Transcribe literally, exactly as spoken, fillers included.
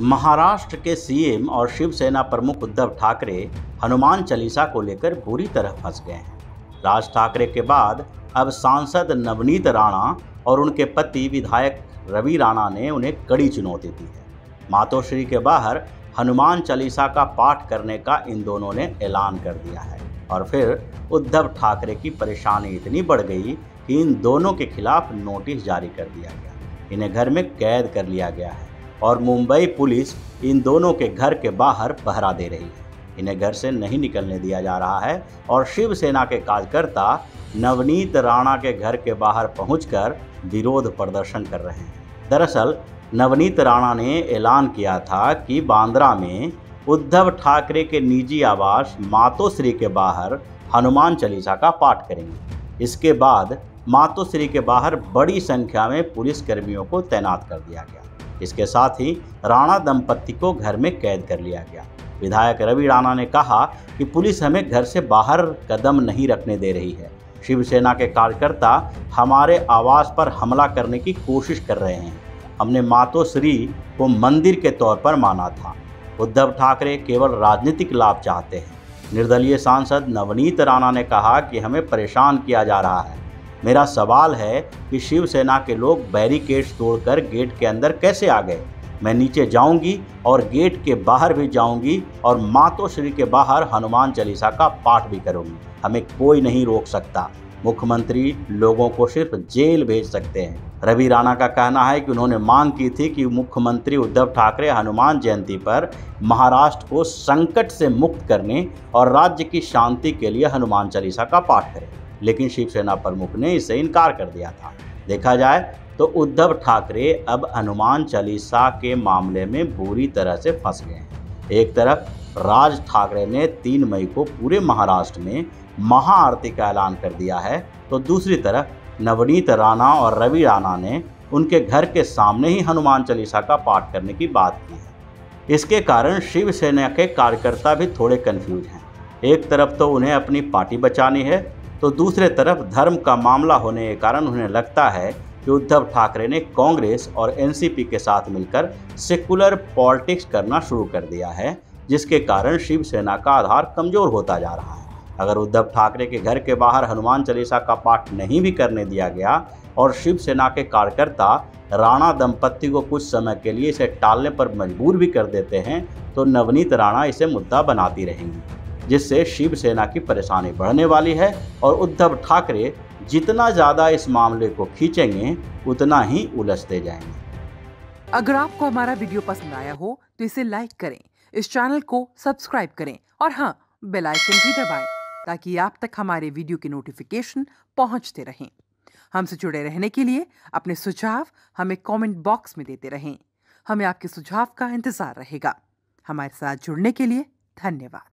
महाराष्ट्र के सीएम और शिवसेना प्रमुख उद्धव ठाकरे हनुमान चालीसा को लेकर बुरी तरह फंस गए हैं। राज ठाकरे के बाद अब सांसद नवनीत राणा और उनके पति विधायक रवि राणा ने उन्हें कड़ी चुनौती दी है। मातोश्री के बाहर हनुमान चालीसा का पाठ करने का इन दोनों ने ऐलान कर दिया है और फिर उद्धव ठाकरे की परेशानी इतनी बढ़ गई कि इन दोनों के खिलाफ नोटिस जारी कर दिया गया, इन्हें घर में कैद कर लिया गया है और मुंबई पुलिस इन दोनों के घर के बाहर पहरा दे रही है। इन्हें घर से नहीं निकलने दिया जा रहा है और शिवसेना के कार्यकर्ता नवनीत राणा के घर के बाहर पहुंचकर विरोध प्रदर्शन कर रहे हैं। दरअसल नवनीत राणा ने ऐलान किया था कि बांद्रा में उद्धव ठाकरे के निजी आवास मातोश्री के बाहर हनुमान चालीसा का पाठ करेंगे। इसके बाद मातोश्री के बाहर बड़ी संख्या में पुलिस कर्मियों को तैनात कर दिया गया। इसके साथ ही राणा दंपत्ति को घर में कैद कर लिया गया। विधायक रवि राणा ने कहा कि पुलिस हमें घर से बाहर कदम नहीं रखने दे रही है। शिवसेना के कार्यकर्ता हमारे आवास पर हमला करने की कोशिश कर रहे हैं। हमने मातोश्री को मंदिर के तौर पर माना था। उद्धव ठाकरे केवल राजनीतिक लाभ चाहते हैं। निर्दलीय सांसद नवनीत राणा ने कहा कि हमें परेशान किया जा रहा है। मेरा सवाल है कि शिवसेना के लोग बैरिकेड्स तोड़कर गेट के अंदर कैसे आ गए। मैं नीचे जाऊंगी और गेट के बाहर भी जाऊंगी और मातोश्री के बाहर हनुमान चालीसा का पाठ भी करूंगी। हमें कोई नहीं रोक सकता। मुख्यमंत्री लोगों को सिर्फ जेल भेज सकते हैं। रवि राणा का कहना है कि उन्होंने मांग की थी कि मुख्यमंत्री उद्धव ठाकरे हनुमान जयंती पर महाराष्ट्र को संकट से मुक्त करने और राज्य की शांति के लिए हनुमान चालीसा का पाठ करें, लेकिन शिवसेना प्रमुख ने इससे इनकार कर दिया था। देखा जाए तो उद्धव ठाकरे अब हनुमान चालीसा के मामले में बुरी तरह से फंस गए हैं। एक तरफ राज ठाकरे ने तीन मई को पूरे महाराष्ट्र में महाआरती का ऐलान कर दिया है, तो दूसरी तरफ नवनीत राणा और रवि राणा ने उनके घर के सामने ही हनुमान चालीसा का पाठ करने की बात की है। इसके कारण शिवसेना के कार्यकर्ता भी थोड़े कंफ्यूज हैं। एक तरफ तो उन्हें अपनी पार्टी बचानी है, तो दूसरे तरफ धर्म का मामला होने के कारण उन्हें लगता है कि उद्धव ठाकरे ने कांग्रेस और एनसीपी के साथ मिलकर सेकुलर पॉलिटिक्स करना शुरू कर दिया है, जिसके कारण शिवसेना का आधार कमजोर होता जा रहा है। अगर उद्धव ठाकरे के घर के बाहर हनुमान चालीसा का पाठ नहीं भी करने दिया गया और शिवसेना के कार्यकर्ता राणा दंपत्ति को कुछ समय के लिए इसे टालने पर मजबूर भी कर देते हैं, तो नवनीत राणा इसे मुद्दा बनाती रहेंगी, जिससे शिवसेना की परेशानी बढ़ने वाली है और उद्धव ठाकरे जितना ज़्यादा इस मामले को खींचेंगे उतना ही उलझते जाएंगे। अगर आपको हमारा वीडियो पसंद आया हो तो इसे लाइक करें, इस चैनल को सब्सक्राइब करें और हाँ, बेल आइकन भी दबाएं ताकि आप तक हमारे वीडियो की नोटिफिकेशन पहुंचते रहें। हमसे जुड़े रहने के लिए अपने सुझाव हमें कमेंट बॉक्स में देते रहें। हमें आपके सुझाव का इंतजार रहेगा। हमारे साथ जुड़ने के लिए धन्यवाद।